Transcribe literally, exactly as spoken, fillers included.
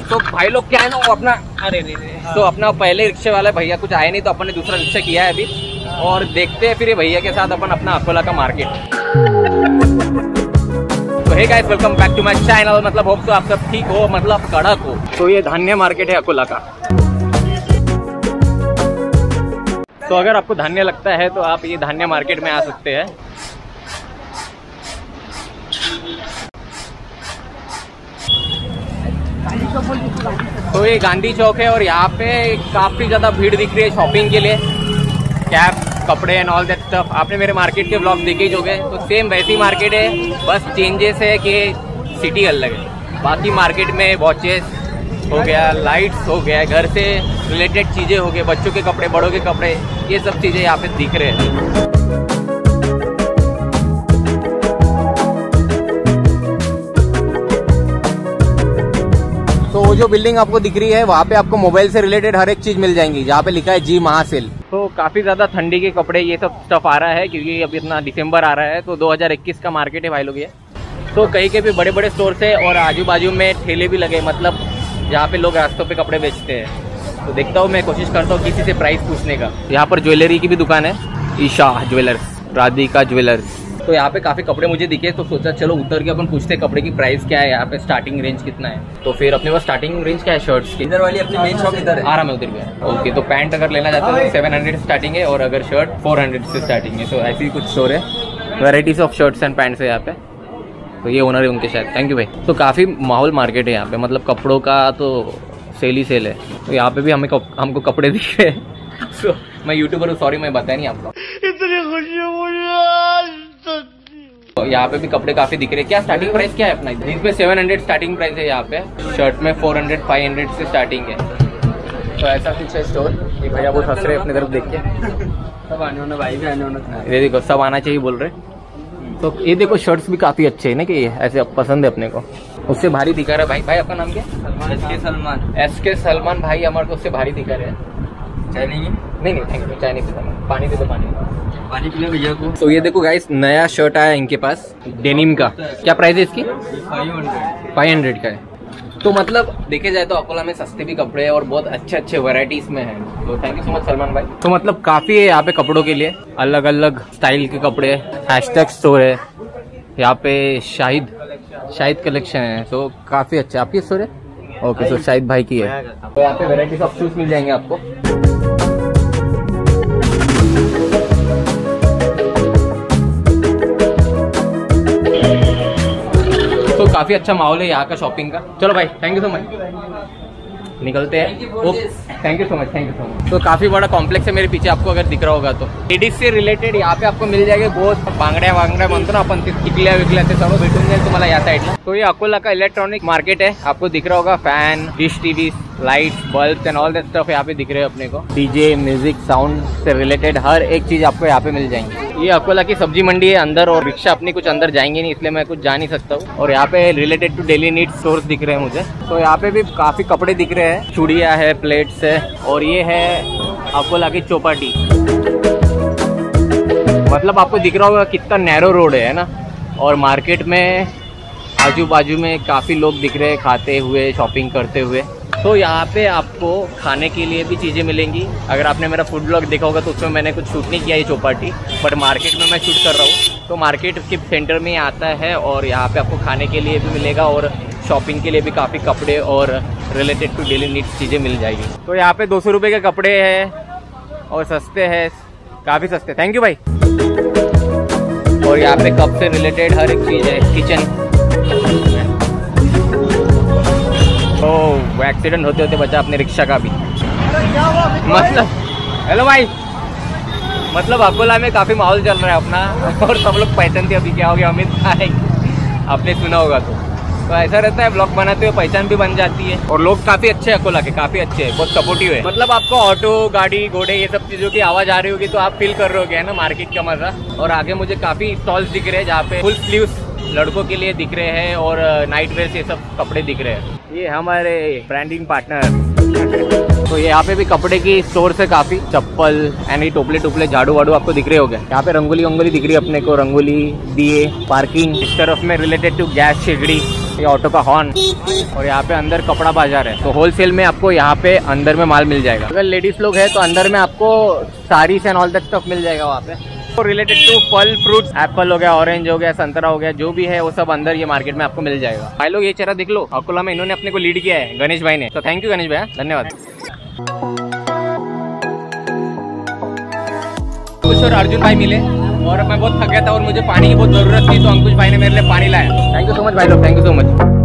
तो भाई लोग क्या है ना, वो अपना अरे रे रे तो अपना पहले रिक्शे वाला भैया कुछ आए नहीं, तो अपन ने दूसरा रिक्शा किया है अभी, और देखते हैं फिर ये भैया के साथ अपन अपना अकोला का मार्केट। तो hey guys, welcome back to my channel. मतलब होप तो आप सब ठीक हो, मतलब कड़क हो। तो ये धान्य मार्केट है अकोला का। तो अगर आपको धान्य लगता है तो आप ये धान्य मार्केट में आ सकते हैं। तो ये गांधी चौक है और यहाँ पे काफी ज्यादा भीड़ दिख रही है शॉपिंग के लिए, कैप, कपड़े एंड ऑल दैट स्टफ। आपने मेरे मार्केट के ब्लॉग देखे ही होंगे, तो सेम वैसी मार्केट है, बस चेंजेस है कि सिटी अलग है। बाकी मार्केट में वॉचेस हो गया, लाइट्स हो गया, घर से रिलेटेड चीज़ें हो गए, बच्चों के कपड़े, बड़ों के कपड़े, ये सब चीज़ें यहाँ पे दिख रहे हैं। तो वो जो बिल्डिंग आपको दिख रही है वहाँ पे आपको मोबाइल से रिलेटेड हर एक चीज़ मिल जाएंगी, जहाँ पे लिखा है जी महासेल। तो काफ़ी ज़्यादा ठंडी के कपड़े ये सब स्टफ आ रहा है, क्योंकि अभी इतना दिसंबर आ रहा है, तो दो हज़ार इक्कीस का मार्केट है भाई लोग ये। तो कहीं के भी बड़े बड़े स्टोर से और आजू बाजू में ठेले भी लगे, मतलब जहाँ पे लोग रास्तों पे कपड़े बेचते हैं। तो देखता हूँ, मैं कोशिश करता हूँ किसी से प्राइस पूछने का। यहाँ पर ज्वेलरी की भी दुकान है, ईशा ज्वेलर्स, राधिका ज्वेलर्स। तो यहाँ पे काफ़ी कपड़े मुझे दिखे, तो सोचा चलो उतर के अपन पूछते हैं कपड़े की प्राइस क्या है, यहाँ पे स्टार्टिंग रेंज कितना है। तो फिर अपने पास स्टार्टिंग रेंज क्या है शर्ट्स की? इधर वाली अपनी मेन शॉप इधर है, आराम है उधर भी है। ओके, तो पैंट अगर लेना चाहते हो तो सेवन हंड्रेड स्टार्टिंग है, और अगर शर्ट फोर हंड्रेड से स्टार्टिंग है। तो ऐसी कुछ स्टोर है, varieties of shirts and pants है यहाँ पे। तो ये ओनर है उनके शायद, थैंक यू भाई। तो काफ़ी माहौल मार्केट है यहाँ पे, मतलब कपड़ों का तो सेल ही सेल है। तो यहाँ पे भी हमें हमको कपड़े दिख रहे हैं। so, मैं यूट्यूबर हूँ, सॉरी मैं बताया नहीं आपको। इतनी खुशी मुझे। तो यहाँ पे भी कपड़े काफी दिख रहे हैं। क्या स्टार्टिंग प्राइस क्या है अपना? इसमें सेवन हंड्रेड स्टार्टिंग प्राइस है यहाँ पे, शर्ट में फोर हंड्रेड फाइव हंड्रेड से स्टार्टिंग है। तो ऐसा कुछ है स्टोर। ये भैया बहुत हंस रहे अपनी तरफ देख के। सब आने वाला भाई भी आने वाला, ये देखो सब आना चाहिए बोल रहे। तो ये देखो शर्ट्स भी काफी अच्छे है ना, कि ये ऐसे पसंद है अपने को। उससे भारी दिखा रहा है भाई। भाई आपका नाम क्या? एस के सलमान। एस के सलमान भाई हमारे को उससे भारी दिखा रहे हैं। चाय नहीं? नहीं नहीं थैंक यू, चाय नहीं पीता, पानी दे दो, पानी पानी पीने भैया को। तो ये देखो गाइस, नया शर्ट आया इनके पास डेनिम का। क्या प्राइस है इसकी? फाइव हंड्रेड फाइव हंड्रेड का है। तो मतलब देखे जाए तो अकोला में सस्ते भी कपड़े हैं और बहुत अच्छे अच्छे वैरायटीज में हैं। तो thank you so much Salman भाई। तो मतलब काफी है यहाँ पे कपड़ों के लिए, अलग अलग स्टाइल के कपड़े। हैशटैग स्टोर है यहाँ पे, शाहिद शाहिद कलेक्शन है। तो काफी अच्छा। आपकी स्टोर है? ओके, तो शाहिद भाई की है। तो यहाँ पे वेराइटीज ऑफ शूज मिल जाएंगे आपको। तो काफी अच्छा माहौल है यहाँ का शॉपिंग का। चलो भाई थैंक यू सो मच, निकलते हैं। Okay thank you so much, thank you so much. तो काफी बड़ा कॉम्प्लेक्स है मेरे पीछे, आपको अगर दिख रहा होगा तो। लेडीज से रिलेटेड यहाँ पे आपको मिल जाएगा बहुत बांगड्या वांगड्या म्हणतो ना आपण, टिकल्या विकल्या ते सर्व भेटून जाईल तुम्हाला या साइडला। तो ये अकोला का इलेक्ट्रॉनिक मार्केट है, आपको दिख रहा होगा fan, dish TV, lights, bulb and all that stuff यहाँ पे दिख रहे हैं अपने को। डीजे, म्यूजिक, साउंड से रिलेटेड हर एक चीज आपको यहाँ पे मिल जाएंगी। ये अकोला की सब्जी मंडी है अंदर, और रिक्शा अपनी कुछ अंदर जाएंगे नहीं, इसलिए मैं कुछ जा नहीं सकता हूँ। और यहाँ पे related to daily need stores दिख रहे हैं मुझे। तो यहाँ पे भी काफी कपड़े दिख रहे हैं, चूड़िया है, प्लेट्स है, और ये है अकोला की चौपाटी। मतलब आपको दिख रहा होगा कितना नैरो रोड है ना, और मार्केट में आजू बाजू में काफ़ी लोग दिख रहे हैं खाते हुए, शॉपिंग करते हुए। तो यहाँ पे आपको खाने के लिए भी चीज़ें मिलेंगी। अगर आपने मेरा फूड ब्लॉग देखा होगा तो उसमें मैंने कुछ शूट नहीं किया ये चौपाटी, बट मार्केट में मैं शूट कर रहा हूँ। तो मार्केट के सेंटर में आता है, और यहाँ पे आपको खाने के लिए भी मिलेगा, और शॉपिंग के लिए भी काफ़ी कपड़े और रिलेटेड टू डेली नीड्स चीज़ें मिल जाएगी। तो यहाँ पे दो सौ रुपये के कपड़े हैं और सस्ते हैं, काफ़ी सस्ते। थैंक यू भाई। और यहाँ पे कप से रिलेटेड हर एक चीज़ है, किचन। तो वो एक्सीडेंट होते होते बचा अपने रिक्शा का भी। मतलब हेलो भाई, मतलब अकोला में काफ़ी माहौल चल रहा है अपना, और सब लोग पहचानते अभी क्या हो गया अमित भाई, आपने सुना होगा तो। तो ऐसा रहता है, ब्लॉग बनाते हुए पहचान भी बन जाती है। और लोग काफी अच्छे हैं अकोला के, काफी अच्छे हैं, बहुत सपोर्टिव है। मतलब आपको ऑटो, गाड़ी, घोड़े, ये सब चीजों की आवाज आ रही होगी तो आप फील कर रहे होगे ना मार्केट का मजा। और आगे मुझे काफी स्टॉल्स दिख रहे हैं जहाँ पे फुल स्लीव्स लड़कों के लिए दिख रहे हैं, और नाइट वेयर ये सब कपड़े दिख रहे हैं। ये हमारे ब्रांडिंग पार्टनर। तो यहाँ पे भी कपड़े की स्टोर है काफी, चप्पल एंड ये टोपले टोपले झाड़ू वाड़ू आपको दिख रहे होंगे। यहाँ पे रंगोली वंगोली दिख रही है अपने को, रंगोली, दिए, पार्किंग। इस तरफ में रिलेटेड टू गैस, शेगड़ी, ये ऑटो का हॉर्न, और यहाँ पे अंदर कपड़ा बाजार है, तो होलसेल में आपको यहाँ पे अंदर में माल मिल जाएगा। अगर लेडीज लोग है तो अंदर में आपको saris and all that stuff मिल जाएगा वहाँ पे। तो रिलेटेड टू फल फ्रूट्स, एप्पल हो गया, ऑरेंज हो गया, संतरा हो गया, जो भी है वो सब अंदर ये मार्केट में आपको मिल जाएगा। भाई लोग ये चेहरा देख लो, अकोला में इन्होंने अपने को लीड किया है, गणेश भाई ने। तो थैंक यू गणेश भाई, धन्यवाद। अंकुश और अर्जुन भाई मिले और मैं बहुत थक गया था और मुझे पानी की बहुत जरूरत थी, तो अंकुश भाई ने मेरे लिए पानी लाया। थैंक यू सो मच भाई लोग, थैंक यू सो मच।